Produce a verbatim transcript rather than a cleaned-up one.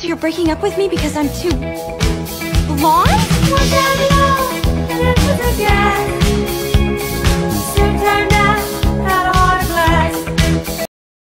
You're breaking up with me because I'm too